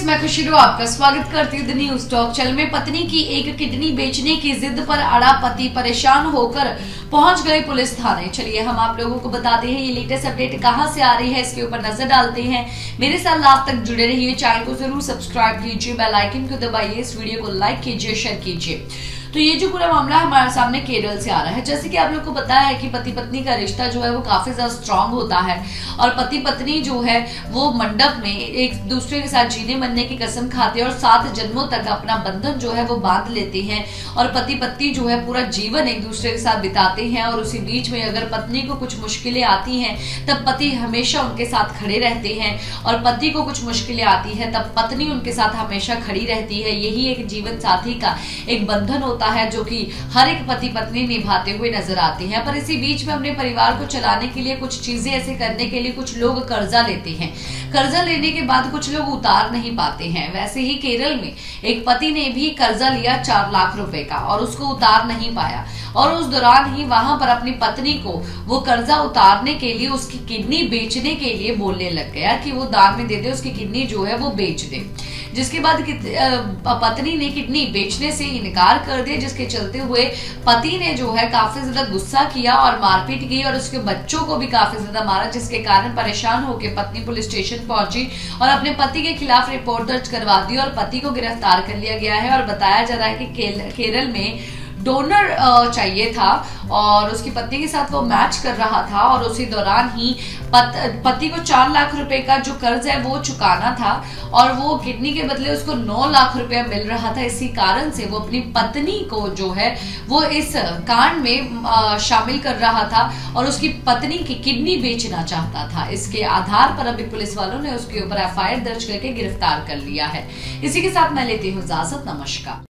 मैं खुशी आपका स्वागत करती हूँ द न्यूज टॉक चैनल में। पत्नी की एक किडनी बेचने की जिद पर अड़ा पति परेशान होकर पहुंच गए पुलिस थाने। चलिए हम आप लोगों को बताते हैं ये लेटेस्ट अपडेट कहां से आ रही है, इसके ऊपर नजर डालते हैं। मेरे साथ लास्ट तक जुड़े रहिए, चैनल को जरूर सब्सक्राइब कीजिए, बेल आइकन को दबाइए, इस वीडियो को लाइक कीजिए, शेयर कीजिए। तो ये जो पूरा मामला हमारे सामने केरल से आ रहा है। जैसे कि आप लोग को पता है कि पति पत्नी का रिश्ता जो है वो काफी ज्यादा स्ट्रांग होता है और पति पत्नी जो है वो मंडप में एक दूसरे के साथ जीने मरने की कसम खाते हैं और 7 जन्मों तक अपना बंधन जो है वो बांध लेते हैं और पति पत्नी जो है पूरा जीवन एक दूसरे के साथ बिताते हैं। और उसी बीच में अगर पत्नी को कुछ मुश्किलें आती हैं तब पति हमेशा उनके साथ खड़े रहते हैं और पति को कुछ मुश्किलें आती है तब पत्नी उनके साथ हमेशा खड़ी रहती है। यही एक जीवन साथी का एक बंधन होता है जो कि हर एक पति पत्नी निभाते हुए नजर आते हैं। पर इसी बीच में अपने परिवार को चलाने के लिए कुछ चीजें ऐसे करने के लिए कुछ लोग कर्जा लेते हैं। कर्जा लेने के बाद कुछ लोग उतार नहीं पाते हैं। वैसे ही केरल में एक पति ने भी कर्जा लिया 4 लाख रुपए का और उसको उतार नहीं पाया और उस दौरान ही वहां पर अपनी पत्नी को वो कर्जा उतारने के लिए उसकी किडनी बेचने के लिए बोलने लग गया कि वो दान में दे दे, उसकी किडनी जो है वो बेच दे। जिसके बाद पत्नी ने किडनी बेचने से इनकार कर दिया, जिसके चलते हुए पति ने जो है काफी ज्यादा गुस्सा किया और मारपीट की और उसके बच्चों को भी काफी ज्यादा मारा, जिसके कारण परेशान होकर पत्नी पुलिस स्टेशन पहुंची और अपने पति के खिलाफ रिपोर्ट दर्ज करवा दी और पति को गिरफ्तार कर लिया गया है। और बताया जा रहा है कि केरल में डोनर चाहिए था और उसकी पत्नी के साथ वो मैच कर रहा था और उसी दौरान ही पति को 4 लाख रुपए का जो कर्ज है वो चुकाना था और वो किडनी के बदले उसको 9 लाख रुपया मिल रहा था। इसी कारण से वो अपनी पत्नी को जो है वो इस कांड में शामिल कर रहा था और उसकी पत्नी की किडनी बेचना चाहता था। इसके आधार पर अभी पुलिस वालों ने उसके ऊपर FIR दर्ज करके गिरफ्तार कर लिया है। इसी के साथ मैं लेती हूँ इजाजत। नमस्कार।